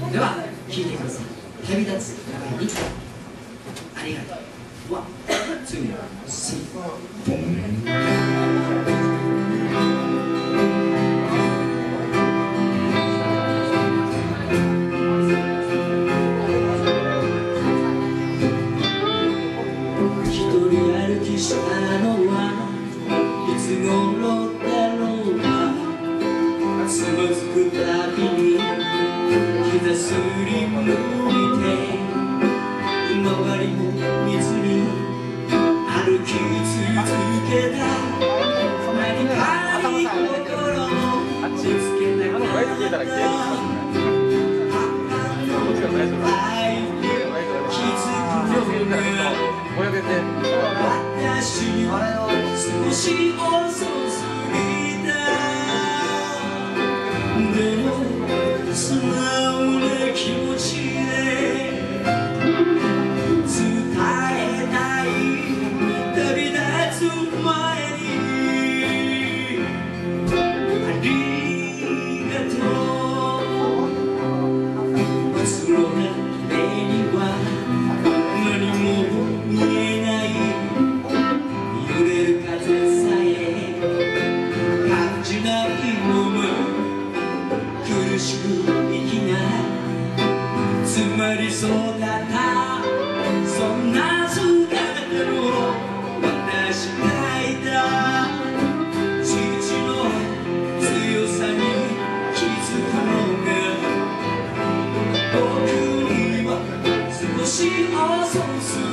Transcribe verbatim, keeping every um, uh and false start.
では聴いてください。旅立つ中にありがとう。ワン、ツー、スリー。すりむいて周りも見ずに歩き続けた何かに心をぶつけたかった愛に気づくのが私には少し遅すぎた。でも素直な気持ちで伝えたい旅立つ前にありがとう。うつろな目には何も見えない。揺れる風さえ感じないもの。苦しく生きない詰まりそうだったそんな姿の私がいた。父の強さに気づくのが僕には少し遅すぎた。